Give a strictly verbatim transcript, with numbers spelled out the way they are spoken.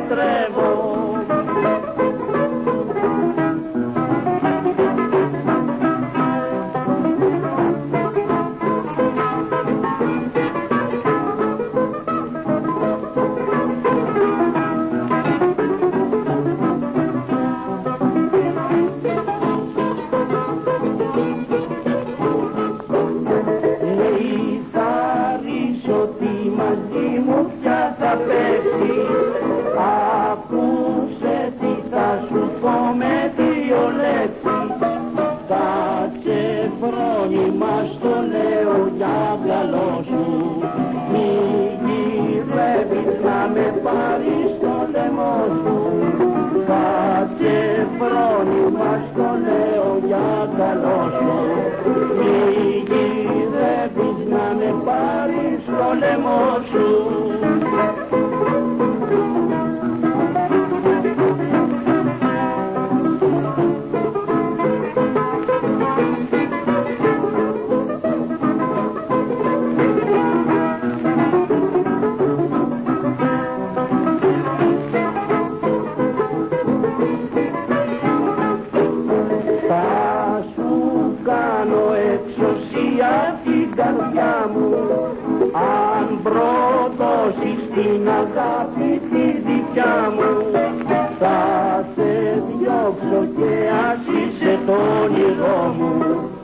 λατρεύω. Μαζί μου πια θα πέσεις, ακούσε τι θα σου πω με δύο λέξεις. Κάτσε φρόνημα στο λέω για μυαλό σου, μη γυρεύεις να με πάρεις στο λαιμό σου. Κάτσε φρόνημα στο λέω για καλό σου, μη γυρεύεις να με πάρεις στο λαιμό σου. Θα σου κάνω εξουσία την καρδιά μου, αν προδώσεις την αγάπη τη δικιά μου. Θα σε διώξω και ας είσαι το όνειρό μου.